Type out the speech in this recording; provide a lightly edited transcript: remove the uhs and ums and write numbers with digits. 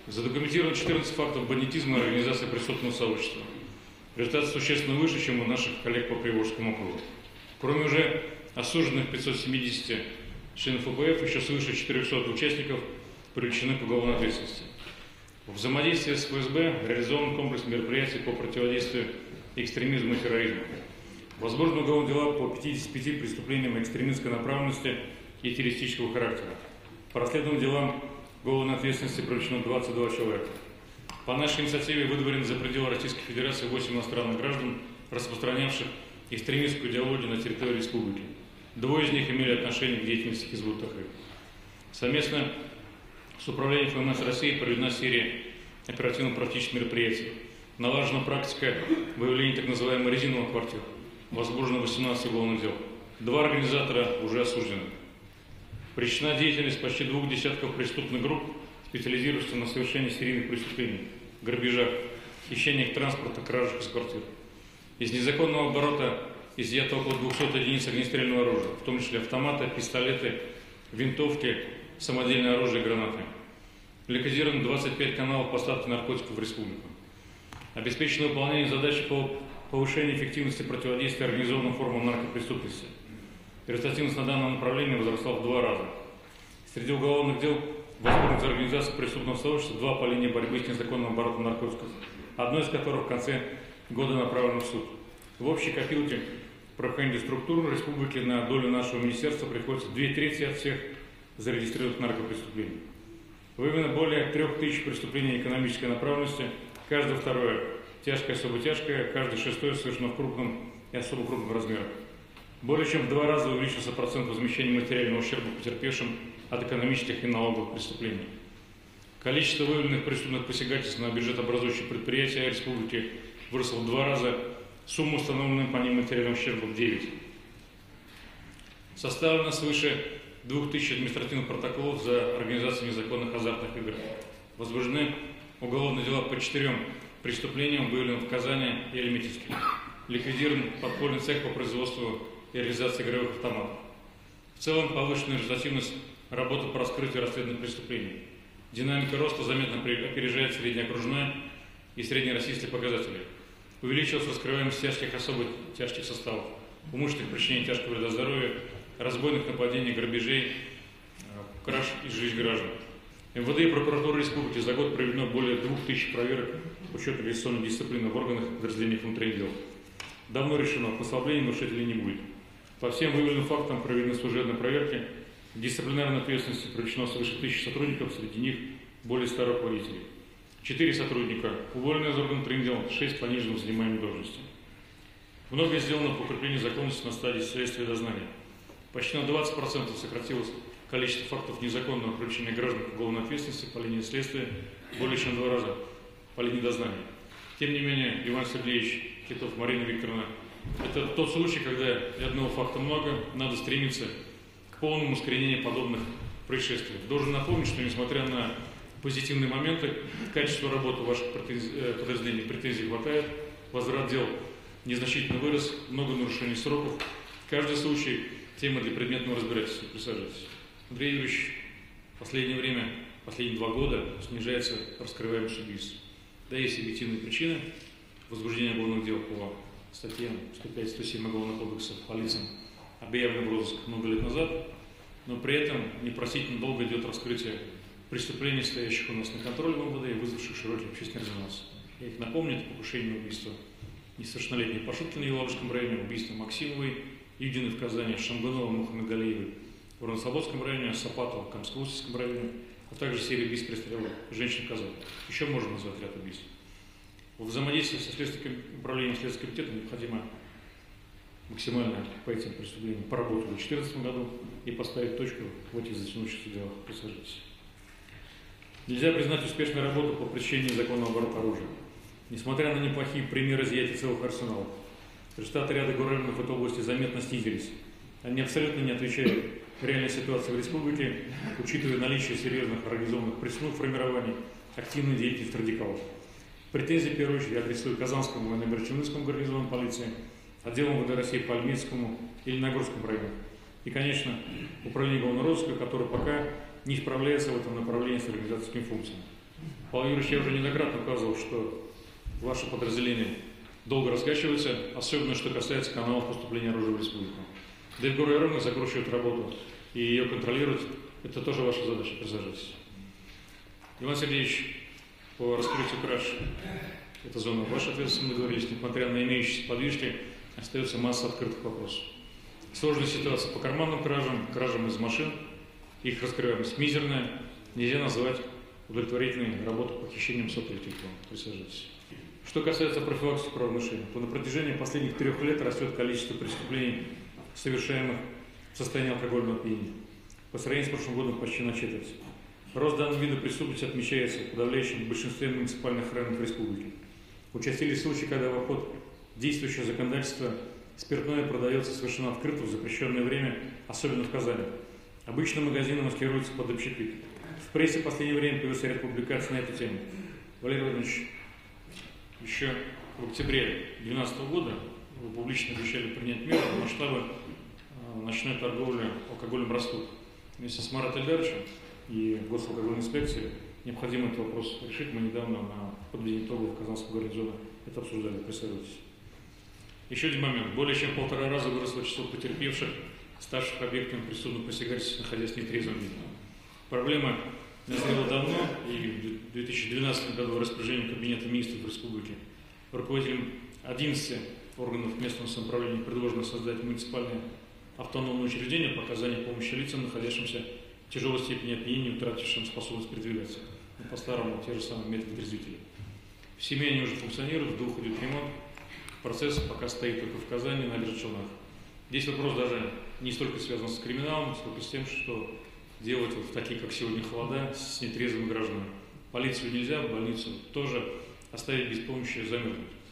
Задокументировано 14 фактов бандитизма и организации преступного сообщества. Результат существенно выше, чем у наших коллег по Приволжскому округу. Кроме уже осужденных 570 членов ОПФ, еще свыше 400 участников привлечены к уголовной ответственности. В взаимодействии с ФСБ реализован комплекс мероприятий по противодействию экстремизму и терроризму. Возможно, уголовные дела по 55 преступлениям экстремистской направленности и террористического характера. По расследованным делам уголовной ответственности привлечено 22 человека. По нашей инициативе выдворены за пределы Российской Федерации 8 иностранных граждан, распространявших экстремистскую идеологию на территории республики. Двое из них имели отношение к деятельности Хизбут Тахрир. Совместно с Управлением ФМС России проведена серия оперативно-практических мероприятий. Налажена практика выявления так называемых резиновых квартир. Возбуждено 18 уголовных дел. 2 организатора уже осуждены. Пресечена деятельность почти 2 десятков преступных групп, специализирующихся на совершении серийных преступлений, грабежах, хищениях транспорта, кражах из квартир. Из незаконного оборота изъято около 200 единиц огнестрельного оружия, в том числе автоматы, пистолеты, винтовки, самодельное оружие и гранаты. Ликвидировано 25 каналов поставки наркотиков в республику. Обеспечено выполнение задачи по повышению эффективности противодействия организованным формам наркопреступности. Результативность на данном направлении возросла в 2 раза. Среди уголовных дел возбуждено за организацию преступного сообщества 2 по линии борьбы с незаконным оборотом наркотиков, одно из которых в конце года направлено в суд. В общей копилке правоохранительных структур республики на долю нашего министерства приходится 2/3 от всех зарегистрированных наркопреступлений. Выявлено более 3000 преступлений экономической направленности, каждое второе тяжкое, особо тяжкое, каждое 6-е совершено в крупном и особо крупных размерах. Более чем в 2 раза увеличился процент возмещения материального ущерба потерпевшим от экономических и налоговых преступлений. Количество выявленных преступных посягательств на бюджетообразующие предприятия республики выросло в 2 раза, сумма, установленная по ним материального ущерба, в 9. Составлено свыше 2000 административных протоколов за организацию незаконных азартных игр. Возбуждены уголовные дела по 4 преступлениям, выявлены в Казани и Альметьевске. Ликвидирован подпольный цех по производству и реализации игровых автоматов. В целом повышенная результативность работы по раскрытию расследованных преступлений. Динамика роста заметно опережает среднеокружной и среднероссийские показатели. Увеличилась раскрываемость тяжких и особо тяжких составов, умышленных причинений тяжкого вреда здоровью, разбойных нападений, грабежей, краж и сжечь граждан. МВД и прокуратура республики за год проведено более 2000 проверок учета организационной дисциплины в органах подразделений внутренних дел. Давно решено, послабления нарушителей не будет. По всем выявленным фактам проведены служебные проверки. К дисциплинарной ответственности привлечено свыше 1000 сотрудников, среди них более 100 руководителей. 4 сотрудника уволены из органов внутренних дел, 6 понижены в занимаемой должности. Многое сделано по укреплению законности на стадии следствия и дознания. Почти на 20% сократилось количество фактов незаконного привлечения граждан к уголовной ответственности по линии следствия более чем в 2 раза по линии дознания. Тем не менее, Иван Сергеевич Китов, Марина Викторовна, это тот случай, когда и одного факта много, надо стремиться к полному искоренению подобных происшествий. Должен напомнить, что несмотря на позитивные моменты, качество работы ваших подразделений претензий хватает, возврат дел незначительно вырос, много нарушений сроков. Каждый случай – тема для предметного разбирательства. Присаживайтесь. Андрей Юрьевич, в последнее время, последние 2 года снижается раскрываемость убийств. Да, есть объективные причины возбуждения уголовных дел по статьям 105-107 Уголовного кодекса по лицам, объявленным в розыск много лет назад, но при этом непростительно долго идет раскрытие преступлений, стоящих у нас на контроле в МВД и вызвавших широкий общественный резонанс. Я их напомню: это покушение на убийство несовершеннолетней Пашуткиной в Елабужском районе, убийство Максимовой, Юдиной в Казани, Шамганова, Мухаммедгалиевой в Воронцовском районе, Сапатова в Камско-Устьевском районе, а также серия убийств перестрелок женщин в Казани. Еще можно назвать ряд убийств. В взаимодействии со Следственным управлением Следственного комитета необходимо максимально по этим преступлениям поработать в 2014 году и поставить точку в этих затянувшихся делах. Присаживайтесь. Нельзя признать успешную работу по пресечению незаконного оборота оружия. Несмотря на неплохие примеры изъятия целых арсеналов, результаты ряда города в этой области заметно снизились. Они абсолютно не отвечают реальной ситуации в республике, учитывая наличие серьезных организованных преступных формирований, активной деятельности радикалов. Претензии, в первую очередь, адресую Казанскому военно-Чернышскому гарнизону полиции, отделу МВД России по Альметьевскому и Лениногорскому району. И, конечно, управление уголовного розыска, которое пока не справляется в этом направлении с организаторскими функциями. Павел Юрьевич, я уже неоднократно указывал, что ваше подразделение долго раскачивается, особенно что касается каналов поступления оружия в республику. Дельгор Яровна закручивает работу, и ее контролировать – это тоже ваша задача. Присаживайтесь. Иван Сергеевич, по раскрытию краж, эта зона ваша ответственность, мы договорились, несмотря на имеющиеся подвижки, остается масса открытых вопросов. Сложная ситуация по карманным кражам, кражам из машин, их раскрываемость мизерная, нельзя назвать удовлетворительной работу по хищениям сотовых телефонов. Присаживайтесь. Что касается профилактики правонарушений, то на протяжении последних 3 лет растет количество преступлений, совершаемых в состоянии алкогольного опьянения. По сравнению с прошлым годом почти на четверть. Рост данного вида преступности отмечается в подавляющем большинстве муниципальных районов республики. Участились случаи, когда в обход действующего законодательства спиртное продается совершенно открыто в запрещенное время, особенно в Казани. Обычно магазины маскируются под общепит. В прессе в последнее время появился ряд публикаций на эту тему. Валерий Владимирович, еще в октябре 2012 года вы публично обещали принять меры в масштабы ночной торговли алкоголем растут. Вместе с Маратом Эльдаровичем и Госалкогольной инспекцией необходимо этот вопрос решить. Мы недавно на подведении итогов Казанского гарнизона это обсуждали. Присаживайтесь. Еще один момент. Более чем в 1,5 раза выросло число потерпевших, ставших объектами преступных посягательств, находясь в нетрезвом виде. Проблема назрела давно, и в 2012 году в распоряжении Кабинета министров Республики руководителям 11 органов местного самоуправления предложено создать муниципальное автономное учреждение по оказанию помощи лицам, находящимся в тяжелой степени опьянения, утратившим способность передвигаться. Но по-старому те же самые методы трезвителей. В семье они уже функционируют, в 2 идет ремонт. Процесс пока стоит только в Казани, на Набережных Челнах. Здесь вопрос даже не столько связан с криминалом, сколько с тем, что делать вот в такие, как сегодня, холода с нетрезвыми гражданами. Полицию нельзя, больницу тоже оставить без помощи, замерзнуть.